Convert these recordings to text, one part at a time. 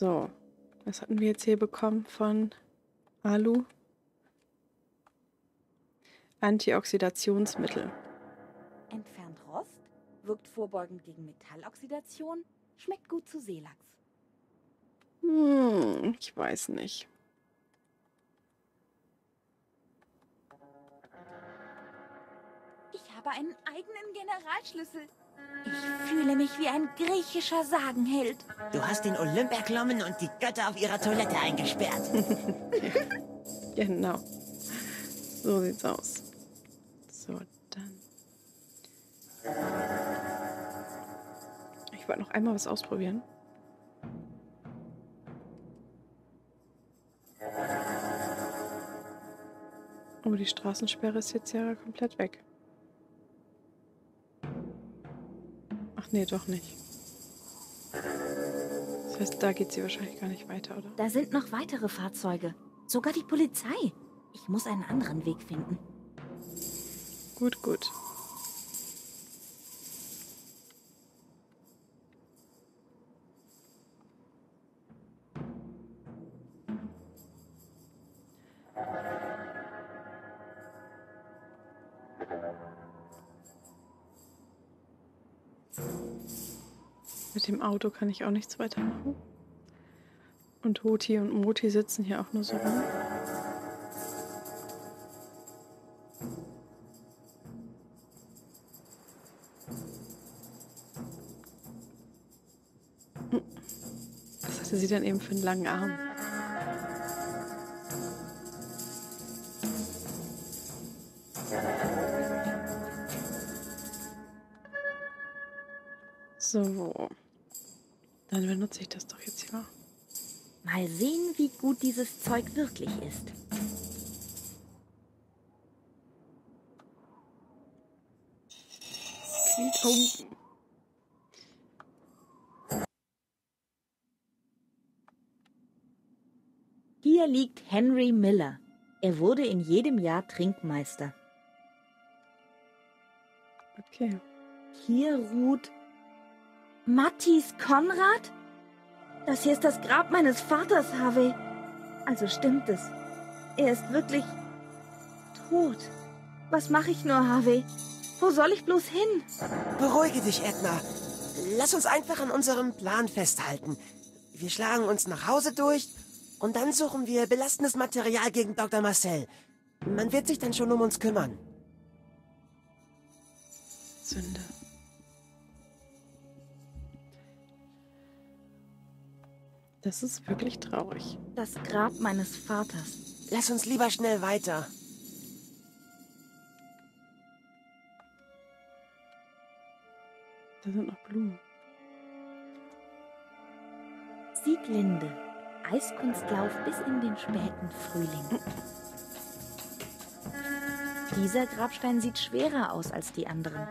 So, was hatten wir jetzt hier bekommen von Alu? Antioxidationsmittel. Entfernt Rost, wirkt vorbeugend gegen Metalloxidation, schmeckt gut zu Seelachs. Ich weiß nicht. Ich habe einen eigenen Generalschlüssel. Ich fühle mich wie ein griechischer Sagenheld. Du hast den Olymp erklommen und die Götter auf ihrer Toilette eingesperrt. Genau. So sieht's aus. So, dann. Ich wollte noch einmal was ausprobieren. Oh, die Straßensperre ist jetzt ja komplett weg. Ach nee, doch nicht. Das heißt, da geht sie wahrscheinlich gar nicht weiter, oder? Da sind noch weitere Fahrzeuge. Sogar die Polizei. Ich muss einen anderen Weg finden. Gut, gut. Mit dem Auto kann ich auch nichts weitermachen. Und Hoti und Moti sitzen hier auch nur so rum. Was hatte sie denn eben für einen langen Arm? So. Dann benutze ich das doch jetzt hier mal. Mal sehen, wie gut dieses Zeug wirklich ist. Oh. Hier liegt Henry Miller. Er wurde in jedem Jahr Trinkmeister. Okay. Hier ruht Matthias Konrad? Das hier ist das Grab meines Vaters, Harvey. Also stimmt es. Er ist wirklich tot. Was mache ich nur, Harvey? Wo soll ich bloß hin? Beruhige dich, Edna. Lass uns einfach an unserem Plan festhalten. Wir schlagen uns nach Hause durch und dann suchen wir belastendes Material gegen Dr. Marcel. Man wird sich dann schon um uns kümmern. Sünde. Das ist wirklich traurig. Das Grab meines Vaters. Lass uns lieber schnell weiter. Da sind noch Blumen. Sieglinde. Eiskunstlauf bis in den späten Frühling. Dieser Grabstein sieht schwerer aus als die anderen.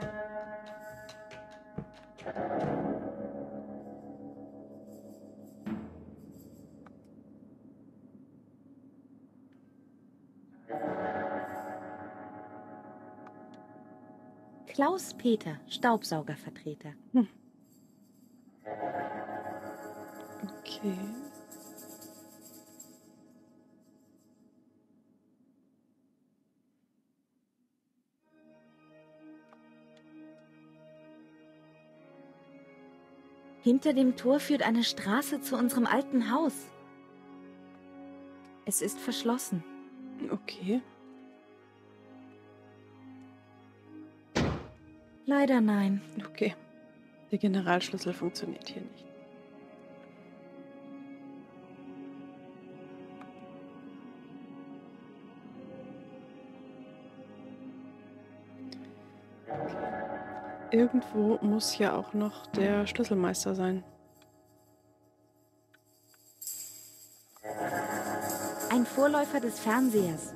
Klaus Peter, Staubsaugervertreter. Okay. Hinter dem Tor führt eine Straße zu unserem alten Haus. Es ist verschlossen. Okay. Leider nein. Okay. Der Generalschlüssel funktioniert hier nicht. Irgendwo muss ja auch noch der Schlüsselmeister sein. Ein Vorläufer des Fernsehers.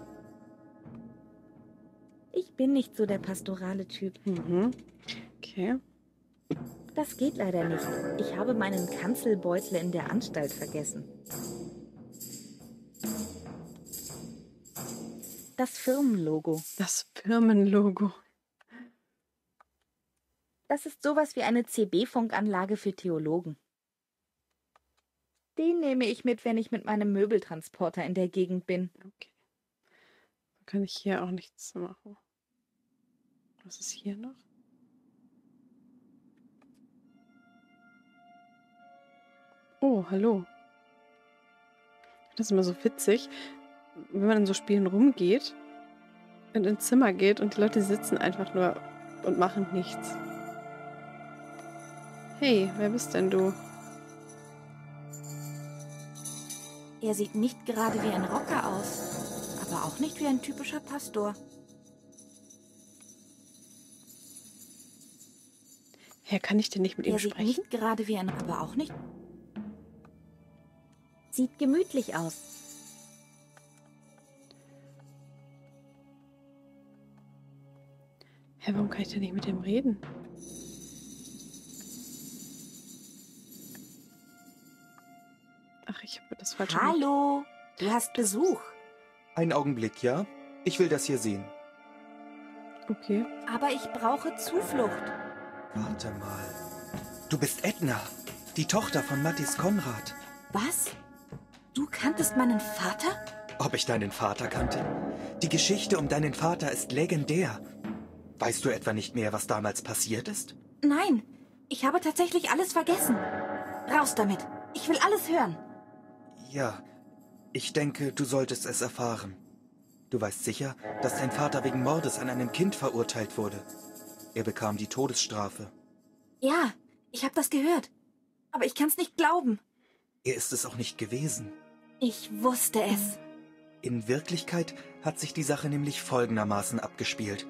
Ich bin nicht so der pastorale Typ. Okay. Das geht leider nicht. Ich habe meinen Kanzelbeutel in der Anstalt vergessen. Das Firmenlogo. Das Firmenlogo. Das ist sowas wie eine CB-Funkanlage für Theologen. Den nehme ich mit, wenn ich mit meinem Möbeltransporter in der Gegend bin. Okay. Dann kann ich hier auch nichts machen. Was ist hier noch? Oh, hallo. Das ist immer so witzig, wenn man in so Spielen rumgeht und ins Zimmer geht und die Leute sitzen einfach nur und machen nichts. Hey, wer bist denn du? Er sieht nicht gerade wie ein Rocker aus, aber auch nicht wie ein typischer Pastor. Herr, kann ich denn nicht mit ihm Er sieht sprechen? nicht gerade wie ein, aber auch nicht. Sieht gemütlich aus. Hä, warum kann ich denn nicht mit ihm reden? Ach, ich habe das falsche. Hallo, du hast Besuch. Ein Augenblick, ja? Ich will das hier sehen. Okay. Aber ich brauche Zuflucht. Warte mal. Du bist Edna, die Tochter von Mattis Konrad. Was? Du kanntest meinen Vater? Ob ich deinen Vater kannte? Die Geschichte um deinen Vater ist legendär. Weißt du etwa nicht mehr, was damals passiert ist? Nein, ich habe tatsächlich alles vergessen. Raus damit. Ich will alles hören. Ja, ich denke, du solltest es erfahren. Du weißt sicher, dass dein Vater wegen Mordes an einem Kind verurteilt wurde. Er bekam die Todesstrafe. Ja, ich habe das gehört. Aber ich kann's nicht glauben. Er ist es auch nicht gewesen. Ich wusste es. In Wirklichkeit hat sich die Sache nämlich folgendermaßen abgespielt.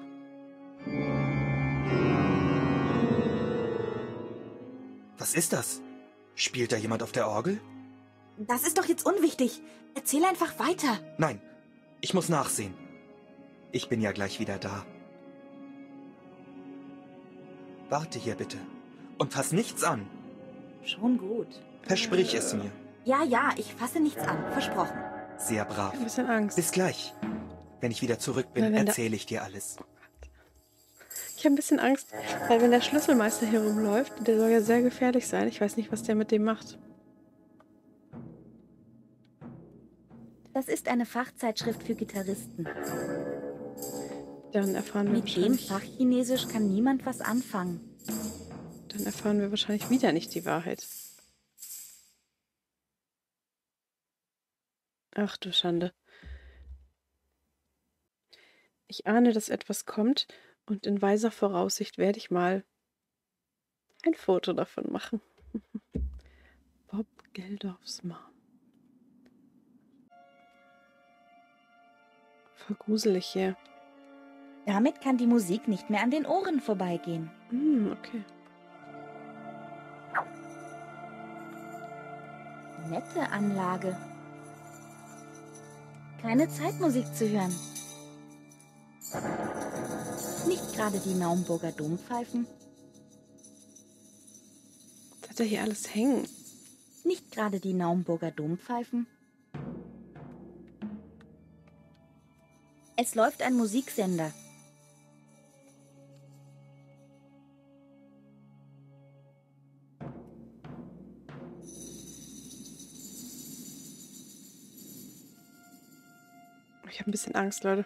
Was ist das? Spielt da jemand auf der Orgel? Das ist doch jetzt unwichtig. Erzähl einfach weiter. Nein, ich muss nachsehen. Ich bin ja gleich wieder da. Warte hier bitte und fass nichts an. Schon gut. Versprich es mir. Ja, ich fasse nichts an. Versprochen. Sehr brav. Ein bisschen Angst. Bis gleich. Wenn ich wieder zurück Weil bin, wenn da- erzähle ich dir alles. Ich habe ein bisschen Angst, weil wenn der Schlüsselmeister hier rumläuft, der soll ja sehr gefährlich sein. Ich weiß nicht, was der mit dem macht. Das ist eine Fachzeitschrift für Gitarristen. Dann erfahren wir Mit dem wahrscheinlich, Fachchinesisch kann niemand was anfangen. dann erfahren wir wahrscheinlich wieder nicht die Wahrheit. Ach du Schande. Ich ahne, dass etwas kommt und in weiser Voraussicht werde ich mal ein Foto davon machen. Bob Geldofs Mom. Voll gruselig hier. Damit kann die Musik nicht mehr an den Ohren vorbeigehen. Okay. Nette Anlage. Keine Zeitmusik zu hören. Nicht gerade die Naumburger Dompfeifen. Was hat er hier alles hängen? Nicht gerade die Naumburger Dompfeifen. Es läuft ein Musiksender. Ich habe ein bisschen Angst, Leute.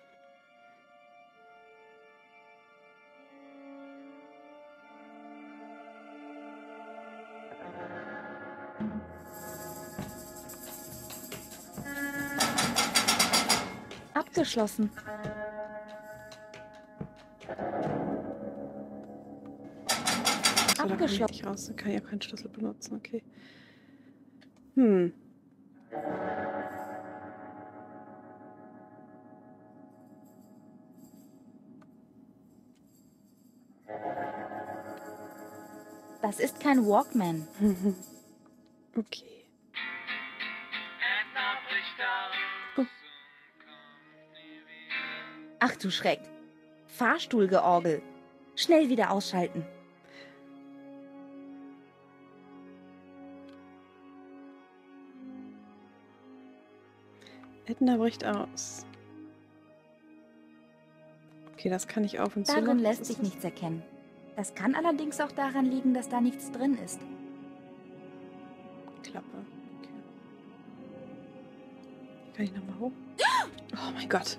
Abgeschlossen. So, da kann ich nicht raus. Da kann ich auch keinen Schlüssel benutzen. Okay. Hm. Das ist kein Walkman. Okay. Oh. Ach du Schreck. Fahrstuhlgeorgel. Schnell wieder ausschalten. Edna bricht aus. Okay, das kann ich auf und zu. Darin machen. lässt Was sich ist das? nichts erkennen. Das kann allerdings auch daran liegen, dass da nichts drin ist. Klappe. Kann ich nochmal hoch? Oh mein Gott.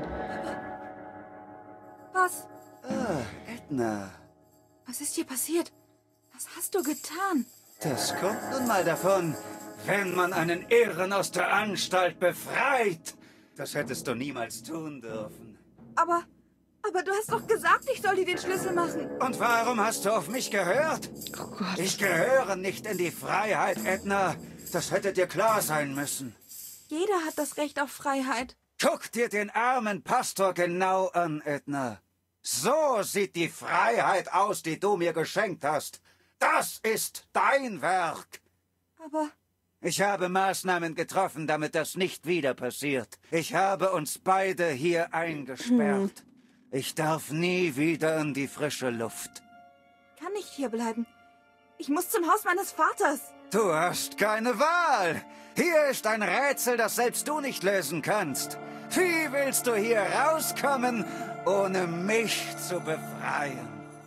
Was? Ah, Edna. Was ist hier passiert? Was hast du getan? Das kommt nun mal davon, wenn man einen Irren aus der Anstalt befreit. Das hättest du niemals tun dürfen. Aber du hast doch gesagt, ich soll dir den Schlüssel machen. Und warum hast du auf mich gehört? Oh Gott. Ich gehöre nicht in die Freiheit, Edna. Das hätte dir klar sein müssen. Jeder hat das Recht auf Freiheit. Guck dir den armen Pastor genau an, Edna. So sieht die Freiheit aus, die du mir geschenkt hast. Das ist dein Werk. Aber Ich habe Maßnahmen getroffen, damit das nicht wieder passiert. Ich habe uns beide hier eingesperrt. Ich darf nie wieder in die frische Luft. kann nicht hier bleiben. Ich muss zum Haus meines Vaters. Du hast keine Wahl. Hier ist ein Rätsel, das selbst du nicht lösen kannst. Wie willst du hier rauskommen, ohne mich zu befreien?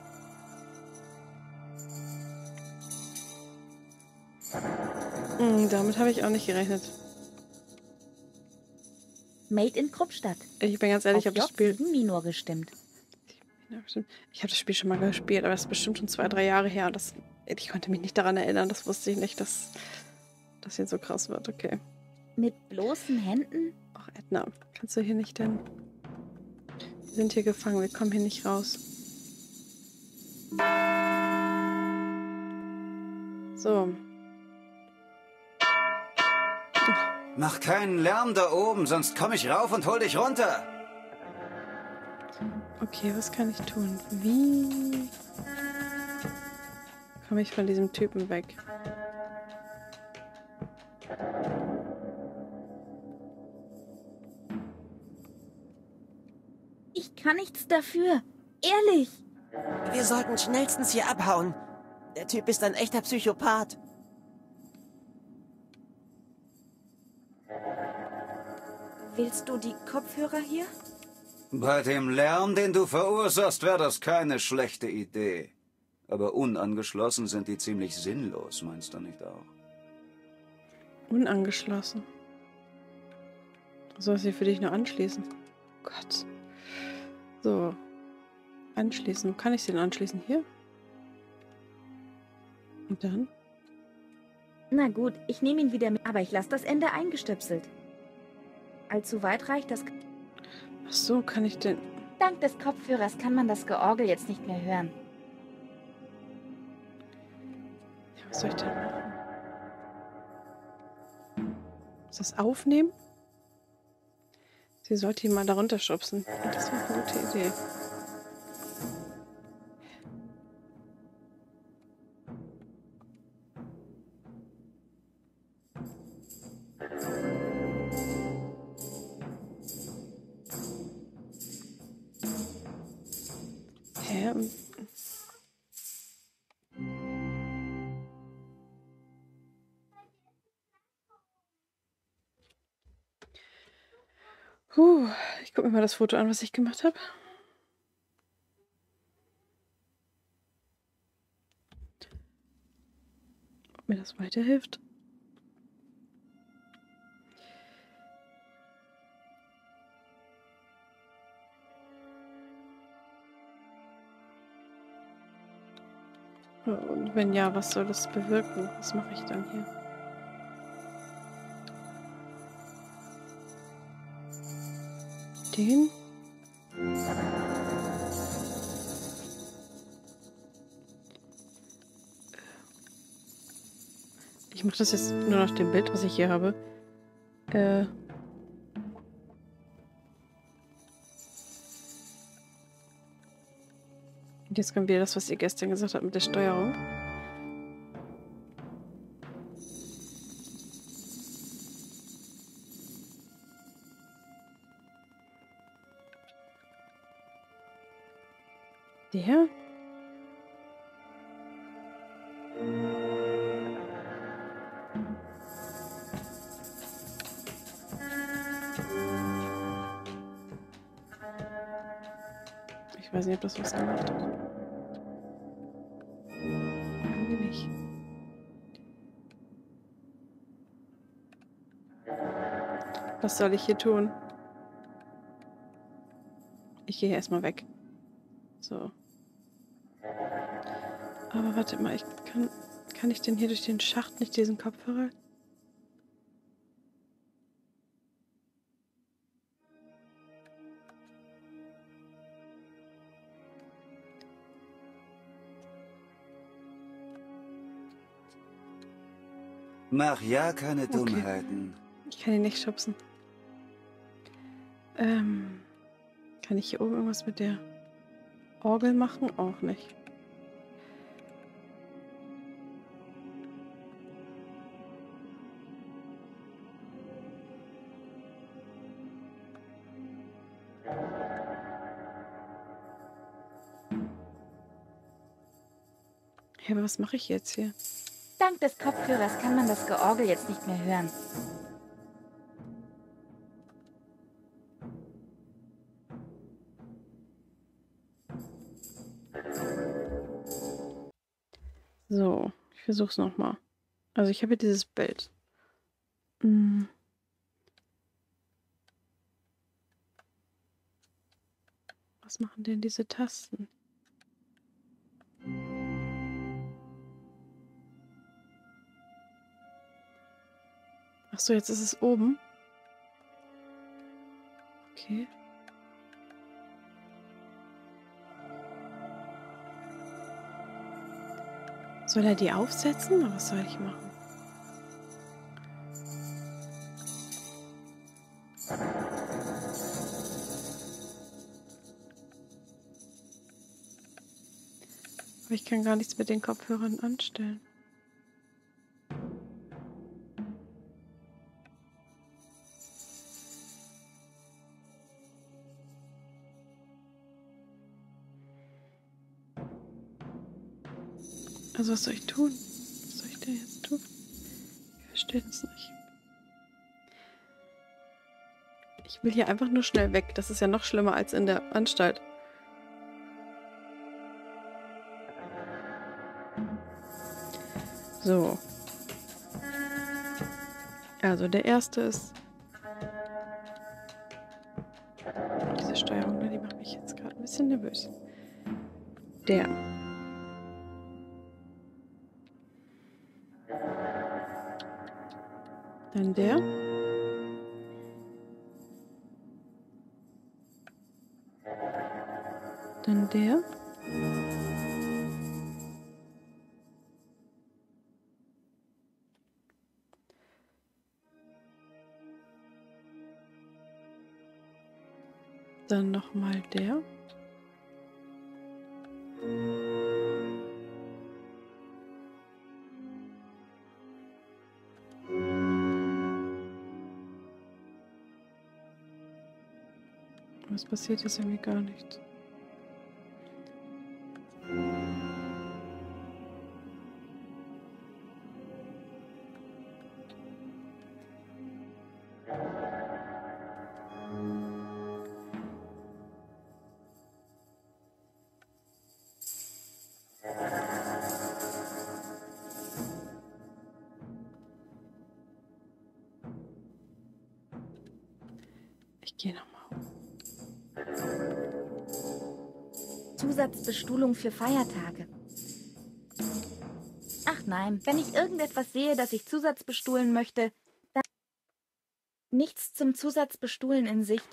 Damit habe ich auch nicht gerechnet. Made in Kruppstadt. Ich bin ganz ehrlich, ich habe das Spiel... Minor gestimmt. Ich habe das Spiel schon mal gespielt, aber es ist bestimmt schon 2, 3 Jahre her. Und ich konnte mich nicht daran erinnern. Das wusste ich nicht, dass das hier so krass wird. Okay. Mit bloßen Händen? Ach, Edna, kannst du hier nicht denn... Wir sind hier gefangen, wir kommen hier nicht raus. So. Mach keinen Lärm da oben, sonst komme ich rauf und hol dich runter. Okay, was kann ich tun? Wie komme ich von diesem Typen weg? Ich kann nichts dafür. Ehrlich. Wir sollten schnellstens hier abhauen. Der Typ ist ein echter Psychopath. Willst du die Kopfhörer hier? Bei dem Lärm, den du verursachst, wäre das keine schlechte Idee. Aber unangeschlossen sind die ziemlich sinnlos, meinst du nicht auch? Unangeschlossen. Soll ich sie für dich nur anschließen? Gott. So. Anschließen. Wo kann ich sie denn anschließen? Hier? Und dann? Na gut, ich nehme ihn wieder mit, aber ich lasse das Ende eingestöpselt. Allzu weit reicht das. Ach so, kann ich denn... Dank des Kopfhörers kann man das Georgel jetzt nicht mehr hören. Ja, was soll ich denn machen? Ist das aufnehmen? Sie sollte ihn mal darunter schubsen. Das war eine gute Idee. Hä? Ich gucke mir mal das Foto an, was ich gemacht habe. Ob mir das weiterhilft. Und wenn ja, was soll das bewirken? Was mache ich dann hier? Den? Ich mache das jetzt nur nach dem Bild, was ich hier habe. Und jetzt kommt wieder das, was ihr gestern gesagt habt mit der Steuerung. Der? Ich weiß nicht, ob das was gemacht hat. Irgendwie nicht. Was soll ich hier tun? Ich gehe erstmal weg. So. Aber warte mal, kann ich denn hier durch den Schacht nicht diesen Kopfhörer? Mach ja keine Okay. Dummheiten. Ich kann ihn nicht schubsen. Kann ich hier oben irgendwas mit der Orgel machen? Auch nicht. Ja, aber was mache ich jetzt hier? Dank des Kopfhörers kann man das Georgel jetzt nicht mehr hören. So, ich versuch's nochmal. Also ich habe hier dieses Bild. Was machen denn diese Tasten? Ach so, jetzt ist es oben. Okay. Soll er die aufsetzen oder was soll ich machen? Aber ich kann gar nichts mit den Kopfhörern anstellen. Also was soll ich tun? Was soll ich denn jetzt tun? Ich verstehe das nicht. Ich will hier einfach nur schnell weg. Das ist ja noch schlimmer als in der Anstalt. So. Also der erste ist... Diese Steuerung, die macht mich jetzt gerade ein bisschen nervös. Der. Dann der. Dann der. Dann nochmal der. Was passiert ist irgendwie gar nichts. Ich gehe nochmal hoch. Zusatzbestuhlung für Feiertage. Ach nein, wenn ich irgendetwas sehe, das ich zusatzbestuhlen möchte, dann nichts zum Zusatzbestuhlen in Sicht.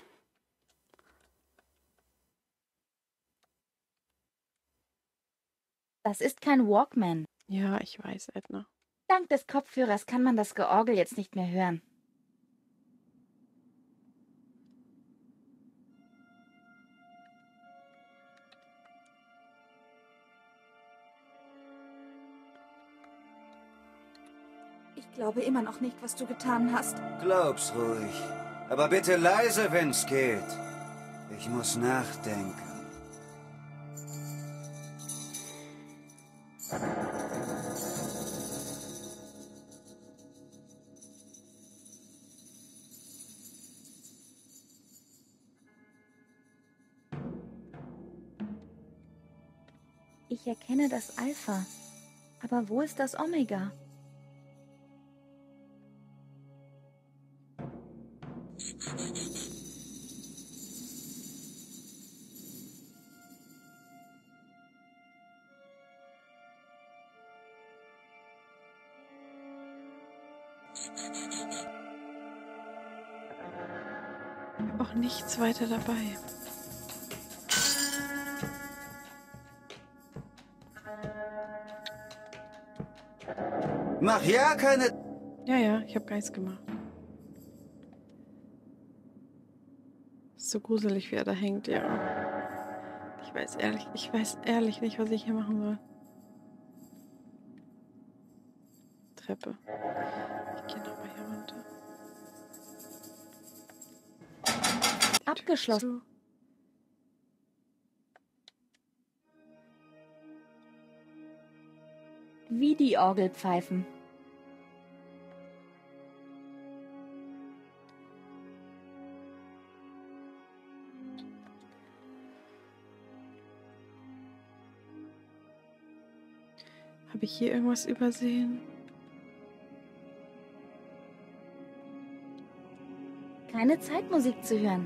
Das ist kein Walkman. Ja, ich weiß, Edna. Dank des Kopfhörers kann man das Georgel jetzt nicht mehr hören. Ich glaube immer noch nicht, was du getan hast. Glaub's ruhig. Aber bitte leise, wenn's geht. Ich muss nachdenken. Ich erkenne das Alpha. Aber wo ist das Omega? Auch nichts weiter dabei. Mach ja keine... Ja, ich habe Geist gemacht. Ist so gruselig, wie er da hängt, ja. Ich weiß ehrlich nicht, was ich hier machen soll. Treppe. Ich gehe nochmal hier runter. Abgeschlossen. So. Wie die Orgelpfeifen. Habe ich hier irgendwas übersehen? Keine Zeitmusik zu hören.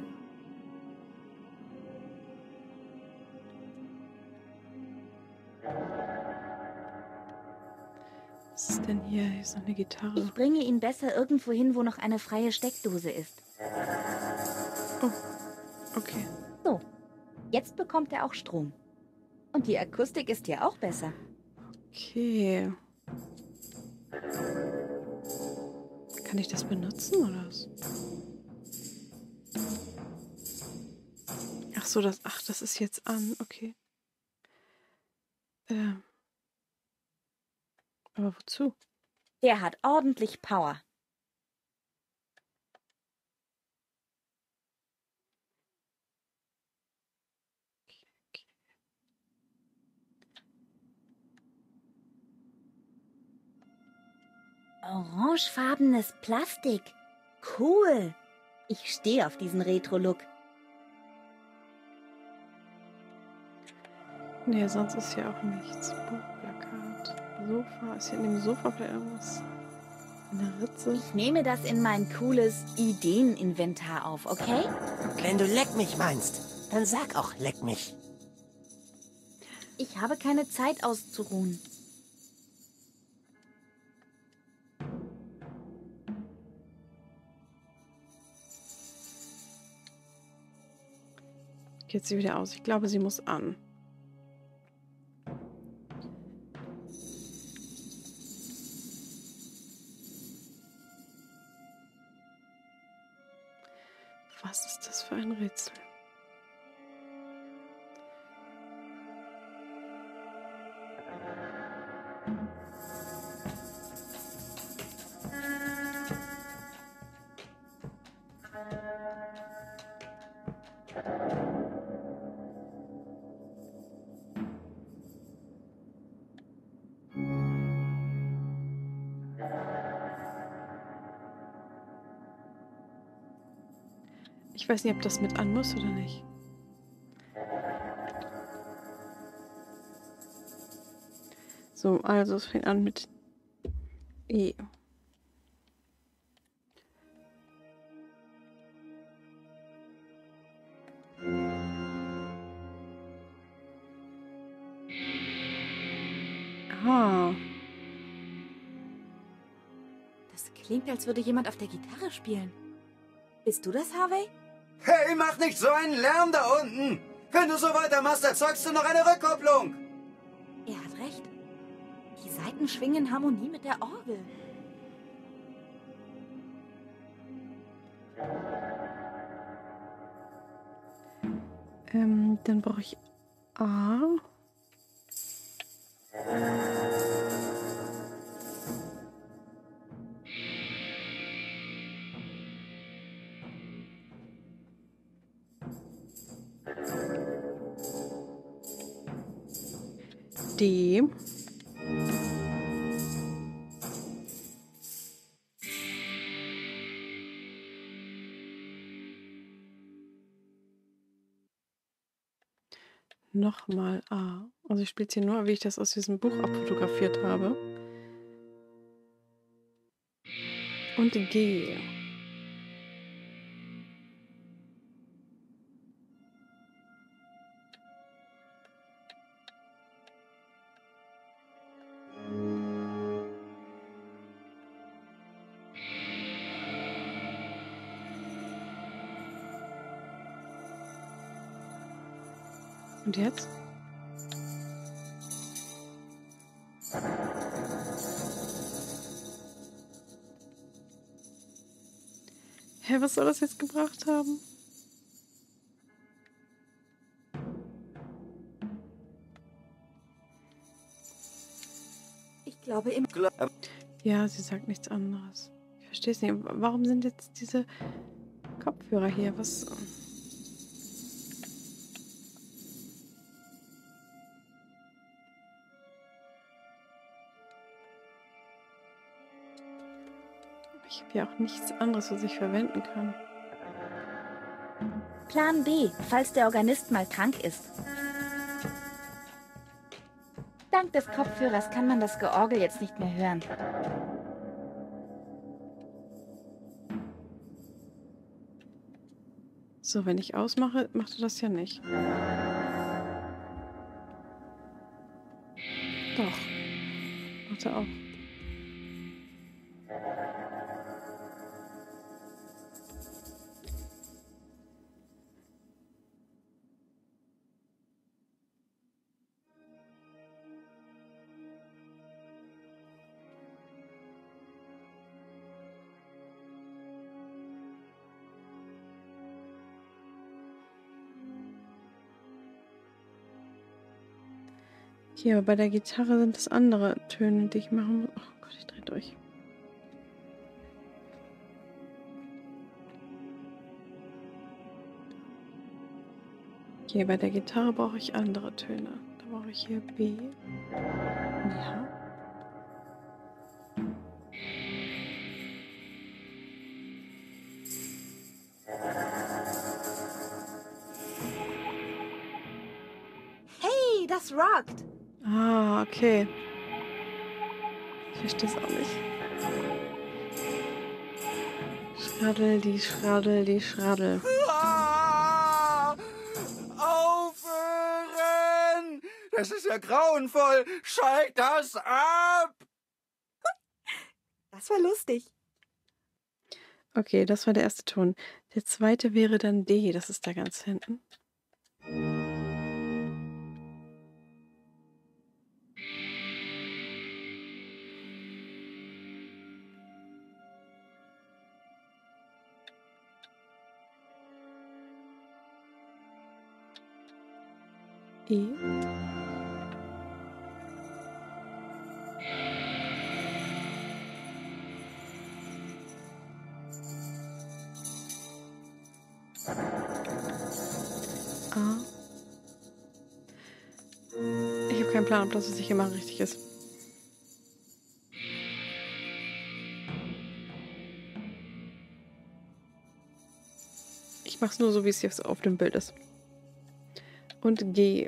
Was ist denn hier? Hier ist noch eine Gitarre. Ich bringe ihn besser irgendwo hin, wo noch eine freie Steckdose ist. Oh, okay. So, jetzt bekommt er auch Strom. Und die Akustik ist ja auch besser. Okay. Kann ich das benutzen oder was? Ach so, das ist jetzt an. Okay. Aber wozu? Der hat ordentlich Power. Orangefarbenes Plastik. Cool. Ich stehe auf diesen Retro-Look. Nee, sonst ist hier auch nichts. Buchplakat. Sofa. Ist hier in dem Sofa vielleicht irgendwas? Eine Ritze? Ich nehme das in mein cooles Ideeninventar auf, okay? Wenn du leck mich meinst, dann sag auch leck mich. Ich habe keine Zeit auszuruhen. Geht sie wieder aus? Ich glaube, sie muss an. Was ist das für ein Rätsel? Ich weiß nicht, ob das mit an muss oder nicht. So, also es fängt an mit E. Ah, Das klingt, als würde jemand auf der Gitarre spielen. Bist du das, Harvey? Hey, mach nicht so einen Lärm da unten! Wenn du so weitermachst, erzeugst du noch eine Rückkopplung! Er hat recht. Die Saiten schwingen in Harmonie mit der Orgel. dann brauche ich A. D. Nochmal A. Also ich spiele es hier nur, wie ich das aus diesem Buch abfotografiert habe. Und G. Und jetzt? Hä, was soll das jetzt gebracht haben? Ich glaube im... Ja, sie sagt nichts anderes. Ich verstehe es nicht. Warum sind jetzt diese Kopfhörer hier? Was? Ich habe ja auch nichts anderes, was ich verwenden kann. Plan B, falls der Organist mal krank ist. Dank des Kopfhörers kann man das Georgel jetzt nicht mehr hören. So, wenn ich ausmache, macht er das ja nicht. Doch. Macht er auch. Okay, aber bei der Gitarre sind es andere Töne, die ich machen muss. Oh Gott, ich drehe durch. Okay, bei der Gitarre brauche ich andere Töne. Da brauche ich hier B. Ja. Hey, das rockt! Ah, okay. Ich verstehe es auch nicht. Schraddel, die Schraddel. Ah! Aufhören! Das ist ja grauenvoll! Schalt das ab! Das war lustig. Okay, das war der erste Ton. Der zweite wäre dann D, das ist da ganz hinten. E. A. Ich habe keinen Plan, ob das, was ich hier mache, richtig ist. Ich mache es nur so, wie es jetzt auf dem Bild ist. Und G.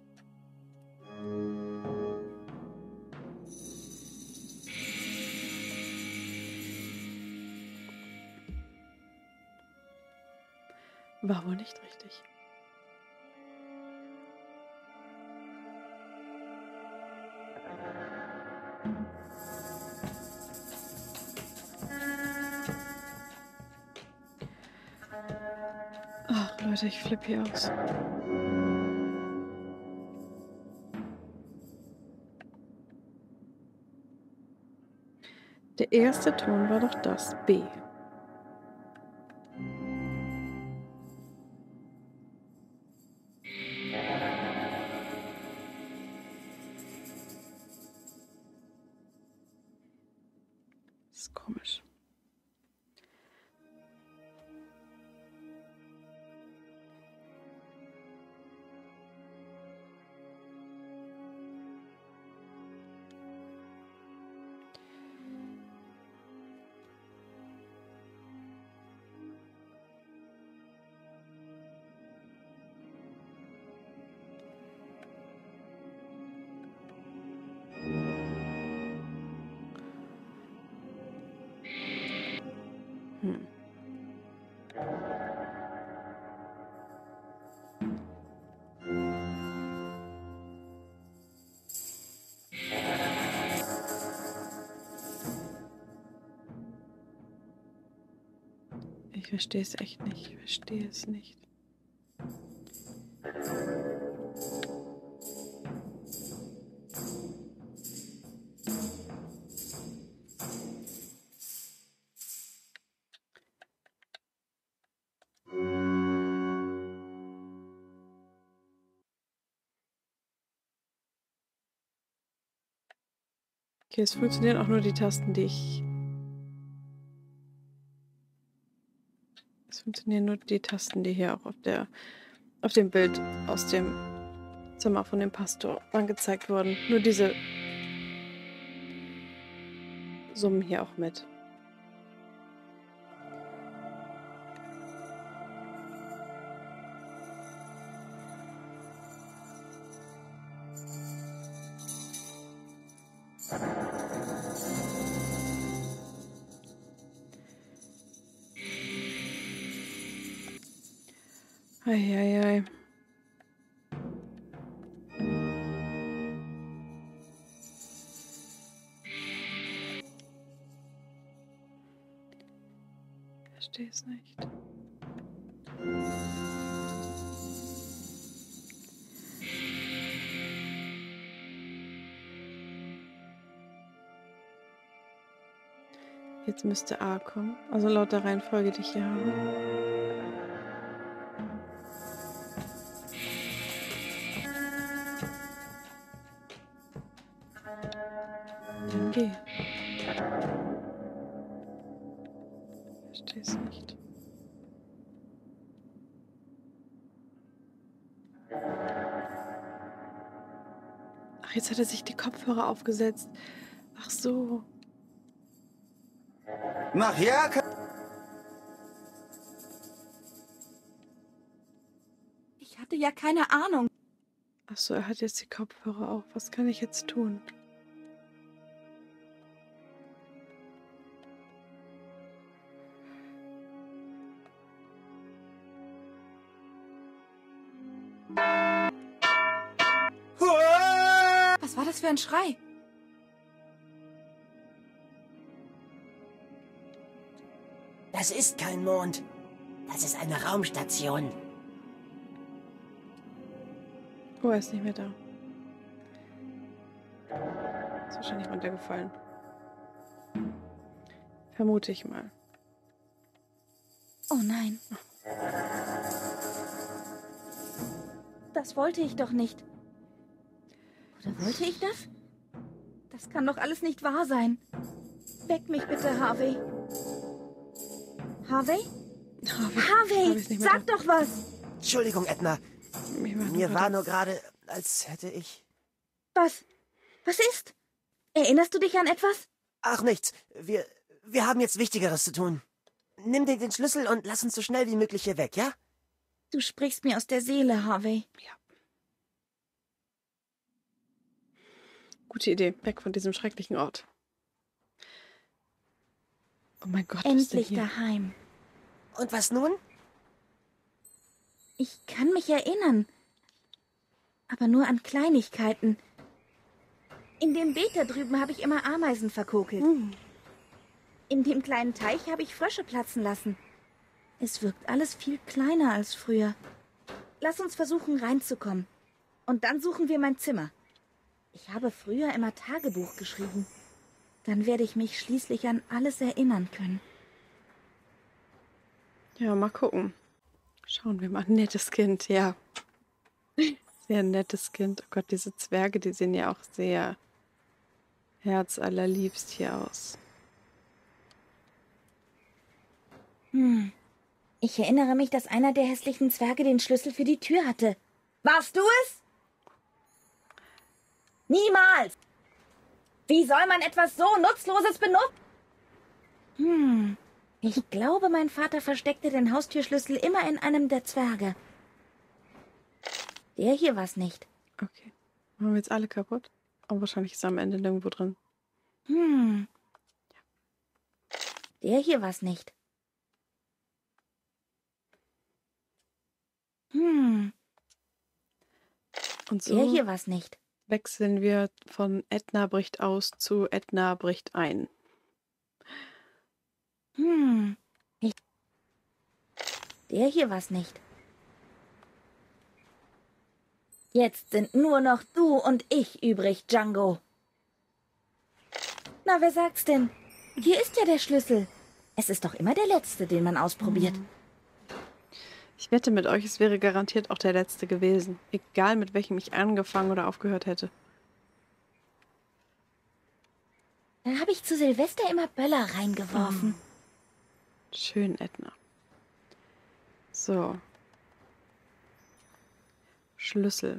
War wohl nicht richtig. Ach Leute, ich flippe hier aus. Der erste Ton war doch das B. Das ist komisch. Ich verstehe es echt nicht. Ich verstehe es nicht. Okay, es funktionieren auch nur die Tasten, die ich... Es funktionieren nur die Tasten, die hier auch auf dem Bild aus dem Zimmer von dem Pastor angezeigt wurden. Nur diese summen hier auch mit. Eieiei. Verstehe es nicht. Jetzt müsste A kommen. Also laut der Reihenfolge, die ich hier habe. Dann G. Verstehe es nicht. Ach, jetzt hat er sich die Kopfhörer aufgesetzt. Ach so. Nachher Ich hatte ja keine Ahnung. Ach so, er hat jetzt die Kopfhörer auf. Was kann ich jetzt tun? Was war das für ein Schrei? Das ist kein Mond. Das ist eine Raumstation. Oh, er ist nicht mehr da. Ist wahrscheinlich runtergefallen. Vermute ich mal. Oh nein. Das wollte ich doch nicht. Oder wollte ich das? Das kann doch alles nicht wahr sein. Weck mich bitte, Harvey. Harvey? Harvey, ist nicht mehr sag doch was. Entschuldigung, Edna. Mir war nur gerade, als hätte ich... Was? Was ist? Erinnerst du dich an etwas? Ach, nichts. Wir haben jetzt Wichtigeres zu tun. Nimm dir den Schlüssel und lass uns so schnell wie möglich hier weg, ja? Du sprichst mir aus der Seele, Harvey. Ja. Gute Idee. Weg von diesem schrecklichen Ort. Oh mein Gott, was ist denn Endlich hier? daheim. Und was nun? Ich kann mich erinnern. Aber nur an Kleinigkeiten. In dem Beet da drüben habe ich immer Ameisen verkokelt. In dem kleinen Teich habe ich Frösche platzen lassen. Es wirkt alles viel kleiner als früher. Lass uns versuchen, reinzukommen. Und dann suchen wir mein Zimmer. Ich habe früher immer Tagebuch geschrieben. Dann werde ich mich schließlich an alles erinnern können. Ja, mal gucken. Schauen wir mal. Nettes Kind, ja. Sehr nettes Kind. Oh Gott, diese Zwerge, die sehen ja auch sehr herzallerliebst hier aus. Ich erinnere mich, dass einer der hässlichen Zwerge den Schlüssel für die Tür hatte. Warst du es? Niemals! Wie soll man etwas so Nutzloses benutzen? Ich glaube, mein Vater versteckte den Haustürschlüssel immer in einem der Zwerge. Der hier war's nicht. Okay. Machen wir jetzt alle kaputt? Aber wahrscheinlich ist er am Ende nirgendwo drin. Der hier war's nicht. Und Der so hier war's nicht. wechseln wir von Edna bricht aus zu Edna bricht ein. Der hier war's nicht. Jetzt sind nur noch du und ich übrig, Django. Na, wer sagt's denn? Hier ist ja der Schlüssel. Es ist doch immer der letzte, den man ausprobiert. Ich wette mit euch, es wäre garantiert auch der letzte gewesen. Egal mit welchem ich angefangen oder aufgehört hätte. Dann habe ich zu Silvester immer Böller reingeworfen. Schön, Edna. So. Schlüssel.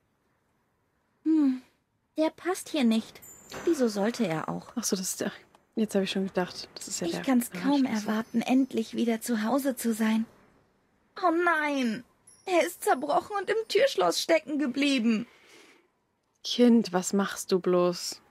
Der passt hier nicht. Wieso sollte er auch? Achso, das ist der... Jetzt habe ich schon gedacht, das ist ja der... Ich kann's kaum Schlüssel. erwarten, endlich wieder zu Hause zu sein. Oh nein! Er ist zerbrochen und im Türschloss stecken geblieben. Kind, was machst du bloß?